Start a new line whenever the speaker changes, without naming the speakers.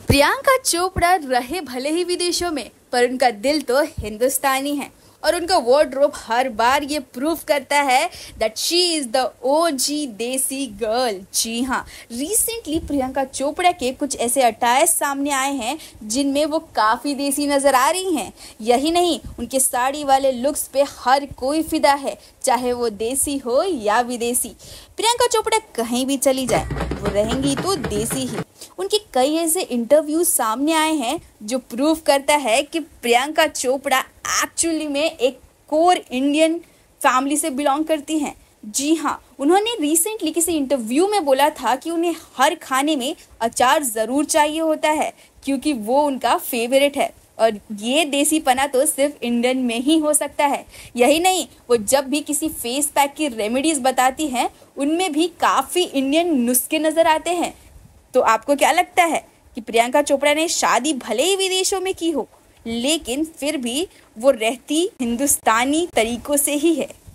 प्रियंका चोपड़ा रहे भले ही विदेशों में, पर उनका दिल तो हिंदुस्तानी है और उनका वार्डरोब हर बार ये प्रूव करता है that she is the OG desi girl. जी हाँ, रिसेंटली प्रियंका चोपड़ा के कुछ ऐसे अटायर्स सामने आए हैं जिनमें वो काफ़ी देसी नज़र आ रही हैं। यही नहीं, उनके साड़ी वाले लुक्स पे हर कोई फिदा है, चाहे वो देसी हो या विदेशी। प्रियंका चोपड़ा कहीं भी चली जाए वो रहेंगी तो देसी ही। उनके कई ऐसे इंटरव्यूज सामने आए हैं जो प्रूव करता है कि प्रियंका चोपड़ा एक्चुअली में एक कोर इंडियन फैमिली से बिलोंग करती हैं। जी हाँ, उन्होंने रिसेंटली किसी इंटरव्यू में बोला था कि उन्हें हर खाने में अचार ज़रूर चाहिए होता है क्योंकि वो उनका फेवरेट है और ये देसीपना तो सिर्फ इंडियन में ही हो सकता है। यही नहीं, वो जब भी किसी फेस पैक की रेमेडीज़ बताती हैं उनमें भी काफ़ी इंडियन नुस्खे नज़र आते हैं। तो आपको क्या लगता है कि प्रियंका चोपड़ा ने शादी भले ही विदेशों में की हो, लेकिन फिर भी वो रहती हिंदुस्तानी तरीकों से ही है?